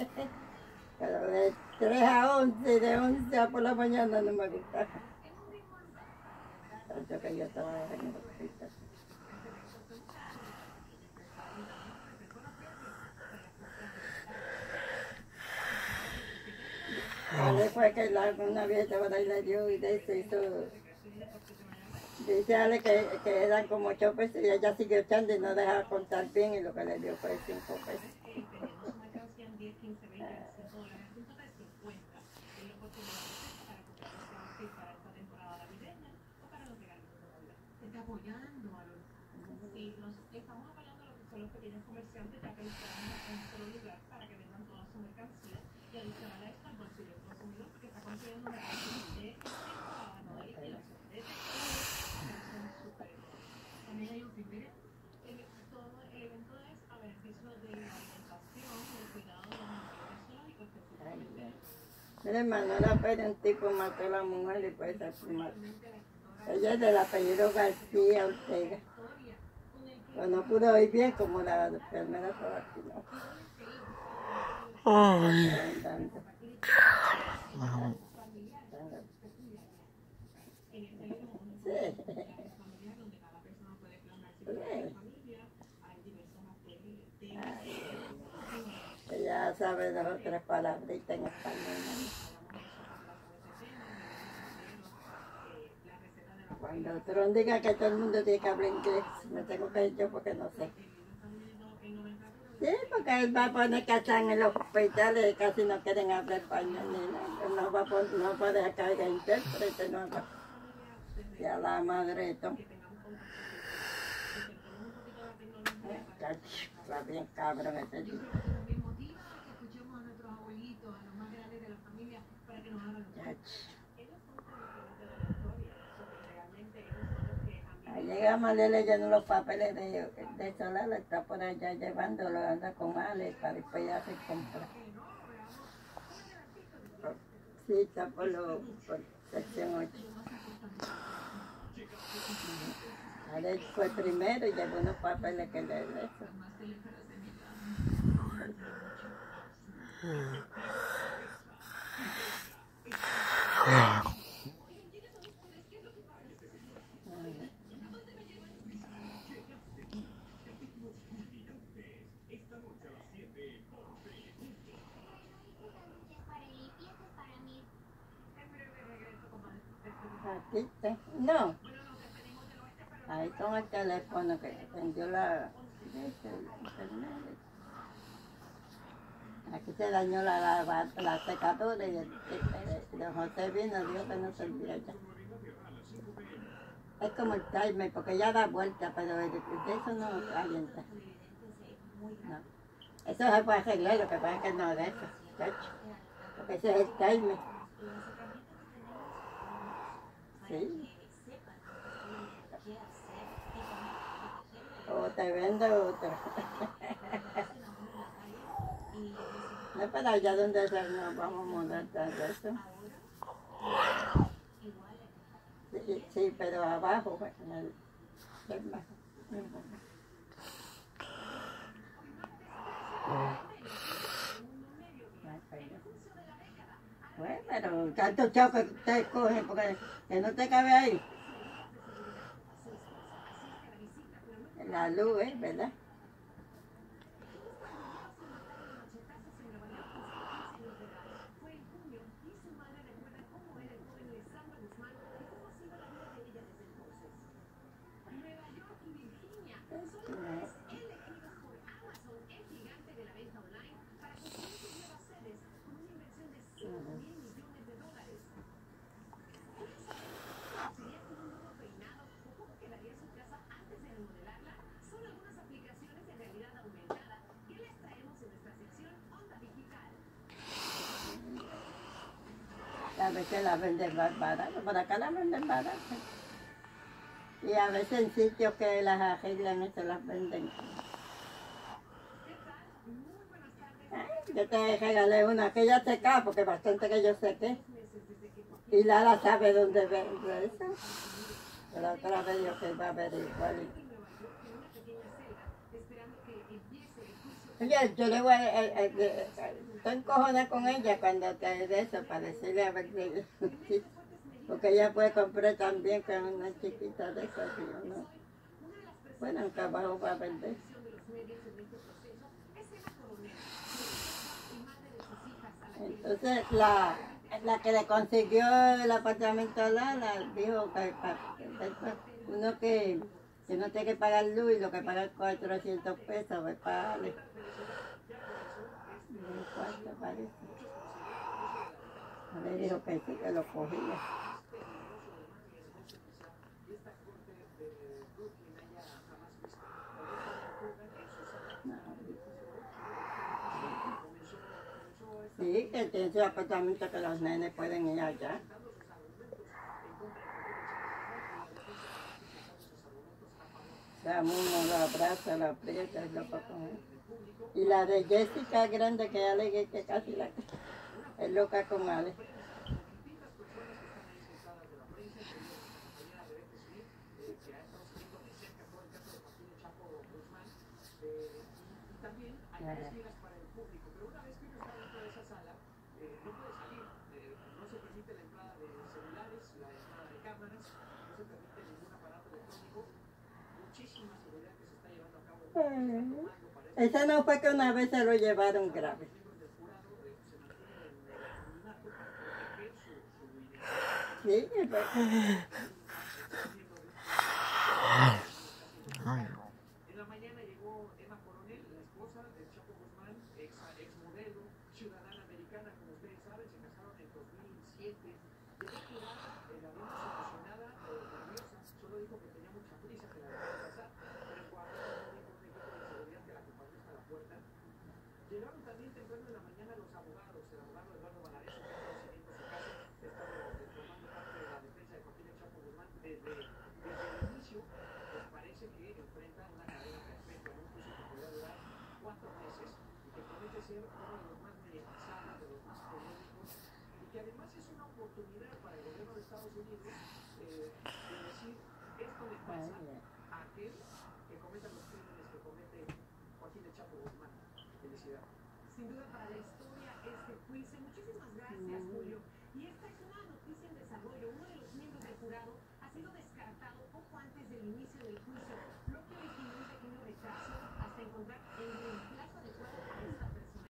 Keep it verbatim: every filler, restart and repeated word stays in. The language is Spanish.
Pero de tres a once y de once a por la mañana no me gustaba. Tanto que yo trabajaba en el hospital. Después que la, una vieja ahí le dio y de eso hizo. Dice Ale que, que eran como ocho pesos y ella siguió echando y no dejaba contar bien y lo que le dio fue cinco pesos. Mira, hermano, era pero un tipo mató a la mujer y pues se mató. Ella es del apellido García Ortega. Pero no pude oír bien como la enfermera estaba aquí, ¿no? Ay. Ella sabe dos o tres palabritas en español. Cuando Trump diga que todo el mundo tiene que hablar inglés, me tengo que ir yo porque no sé. Sí, porque él va a poner casa en el hospital y casi no quieren hablar español ni nada. No va a, poner, no va a dejar que haya intérprete, no va. Ya la madre esto. Está bien cabrón este tipo. Llegamos a leer leyendo los papeles de, de Solano, está por allá llevándolo, anda con Ale para después ya se compra. Sí, está por, lo, por sección ocho. Ale fue primero y llevó unos papeles que le de eso. Aquí está. No. Ahí con el teléfono que prendió la... Aquí se dañó la, la, la secadora y el, el, el José vino y dijo que no servía ya. Es como el timer, porque ya da vuelta, pero el, de eso no calienta. No. Eso se puede arreglar, lo que pasa es que no de eso, chacho. Porque ese es el timer. Sí. O te vende otro. No es para allá donde nos vamos a mudar todo eso. Sí, sí, pero abajo, en el... Bueno, pero tanto chao que te coge porque que no te cabe ahí. La luz, ¿eh? ¿Verdad? A veces la venden más barata, por acá la venden barata. Y a veces en sitios que las arreglan y se las venden. Ay, yo te regalé una que ya seca, porque bastante que yo sequé. Y Lara sabe dónde vende eso. Pero otra vez yo que va a averiguar. Oye, yo le voy a... estoy encojona con ella cuando te de eso, para decirle a ver si... Porque ella puede comprar también con una chiquita de esas, y uno... Bueno, un trabajo para vender. Entonces, la, la que le consiguió el apartamento a Lala dijo que, que uno que, que no tiene que pagar luz y lo que paga cuatrocientos pesos, pues pagarle. Un cuarto parece. Le dijo que sí, que lo cogía. Sí, que tiene su apartamento que los nenes pueden ir allá. La uno lo abraza, lo aprieta, es loco con él. Y la de Jessica grande, que ya le que casi la es loca con Ale. Ajá. Esa no fue que una vez se lo llevaron grave. Sí, pues. Sin duda para la historia este juicio. Muchísimas gracias, Julio.